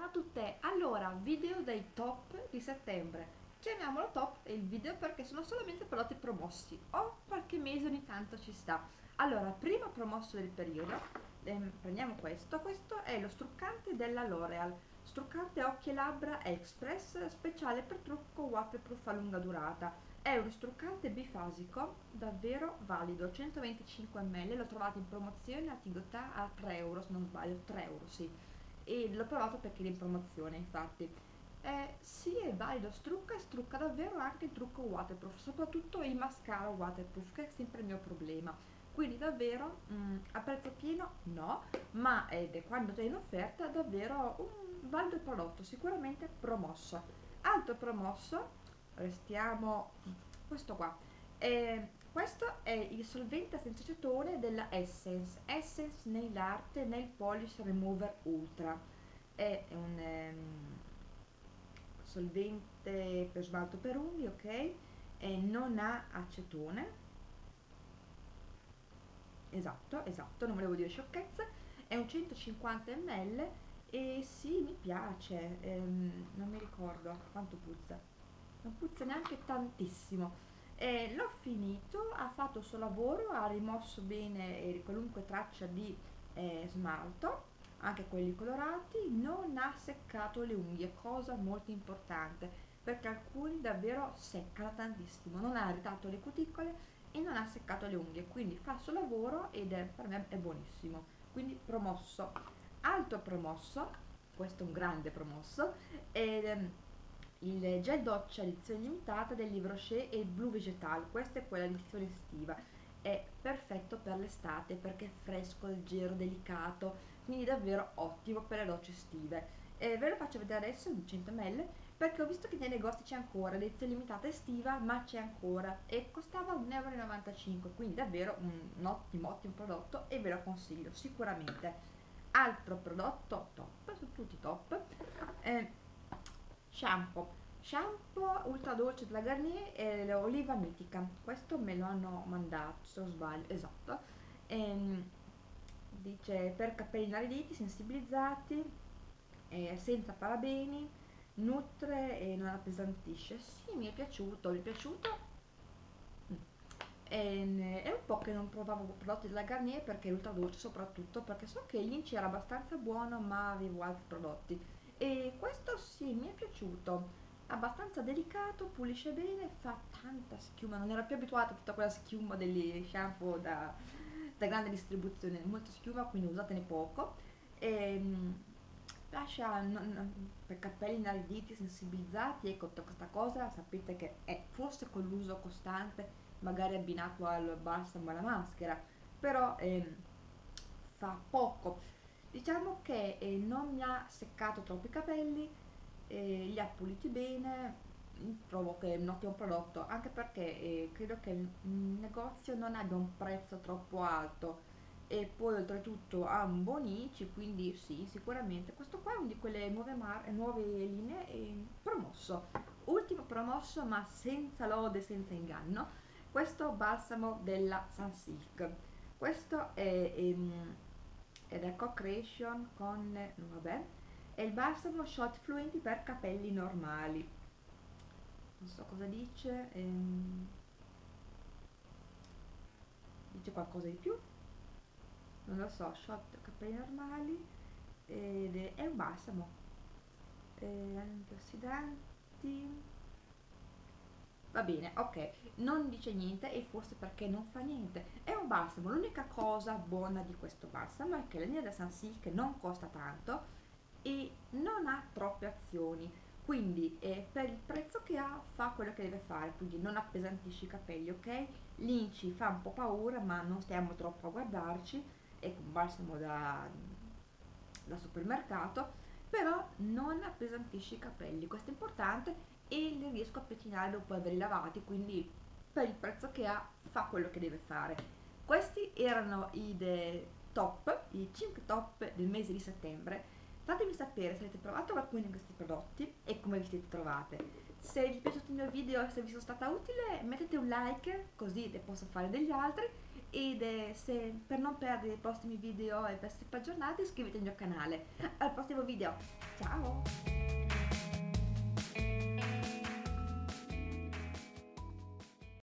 a tutte! Allora, video dei top di settembre. Chiamiamolo top il video perché sono solamente prodotti promossi o qualche mese ogni tanto ci sta. Allora, primo promosso del periodo, prendiamo questo è lo struccante della L'Oreal, struccante occhi e labbra express speciale per trucco waterproof a lunga durata. È uno struccante bifasico davvero valido, 125 ml, l'ho trovato in promozione a Tigotà a 3 euro, se non sbaglio, 3 euro sì, e l'ho provato perché era in promozione infatti. Sì, è valido, strucca e strucca davvero anche il trucco waterproof, soprattutto il mascara waterproof che è sempre il mio problema. Quindi davvero a prezzo pieno no, ma ed è quando è in offerta davvero un valido prodotto, sicuramente promosso. Altro promosso, restiamo questo qua. Questo è il solvente senza acetone della Essence Nail Art Nail Polish Remover Ultra. È un solvente per smalto per unghie, ok? E non ha acetone. Esatto, non volevo dire sciocchezze. È un 150 ml e sì, mi piace. Non mi ricordo quanto puzza. Non puzza neanche tantissimo. L'ho finito, ha fatto il suo lavoro, ha rimosso bene qualunque traccia di smalto, anche quelli colorati, non ha seccato le unghie, cosa molto importante, perché alcuni davvero seccano tantissimo, non ha irritato le cuticole e non ha seccato le unghie, quindi fa il suo lavoro ed è, per me è buonissimo, quindi promosso. Altro promosso, questo è un grande promosso, ed il gel doccia edizione limitata del Livre Rocher e il Blue Vegetal. Questa è quella edizione estiva, è perfetto per l'estate perché è fresco, leggero, delicato, quindi davvero ottimo per le docce estive. Ve lo faccio vedere adesso in 100 ml perché ho visto che nei negozi c'è ancora l'edizione limitata estiva, ma c'è ancora e costava 1,95 euro, quindi davvero un ottimo prodotto e ve lo consiglio sicuramente. Altro prodotto top, sono tutti top, eh, shampoo ultra dolce della Garnier e l'oliva mitica. Questo me lo hanno mandato, se non sbaglio, esatto. Ehm, Dice per capelli inariditi, sensibilizzati, senza parabeni, nutre e non appesantisce. Sì, mi è piaciuto. È un po' che non provavo prodotti della Garnier perché è ultra dolce, soprattutto perché so che l'Inci era abbastanza buono ma avevo altri prodotti, e questo sì, mi è piaciuto, abbastanza delicato, pulisce bene, fa tanta schiuma, non ero più abituata a tutta quella schiuma degli shampoo da grande distribuzione, molta schiuma, quindi usatene poco. E, lascia per capelli inariditi, sensibilizzati, ecco, questa cosa sapete che è forse con l'uso costante, magari abbinato al balsamo e alla maschera, però fa poco. Diciamo che non mi ha seccato troppo i capelli, li ha puliti bene, trovo che è un ottimo prodotto, anche perché credo che il negozio non abbia un prezzo troppo alto e poi oltretutto ha un buon ICI, quindi sì, sicuramente questo qua è una di quelle nuove linee promosso. Ultimo promosso, ma senza lode, senza inganno, questo balsamo della Sunsilk. Questo è da Co-Creation con, vabbè, è il balsamo shot fluenti per capelli normali. Non so cosa dice, dice qualcosa di più, non lo so, shot capelli normali, ed è un balsamo, antiossidanti, va bene, ok, non dice niente e forse perché non fa niente, è un balsamo. L'unica cosa buona di questo balsamo è che la linea da Sunsilk non costa tanto e non ha troppe azioni, quindi per il prezzo che ha fa quello che deve fare, quindi non appesantisce i capelli, ok? L'Inci fa un po' paura, ma non stiamo troppo a guardarci, è un balsamo da supermercato, però non appesantisce i capelli, questo è importante, e li riesco a pettinare dopo averli lavati, quindi per il prezzo che ha fa quello che deve fare. Questi erano i 5 top del mese di settembre. Fatemi sapere se avete provato qualcuno di questi prodotti e come vi siete trovate. Se vi è piaciuto il mio video e se vi sono stata utile, mettete un like così ne posso fare degli altri, ed se per non perdere i prossimi video e per essere aggiornati iscrivetevi al mio canale. Al prossimo video! Ciao!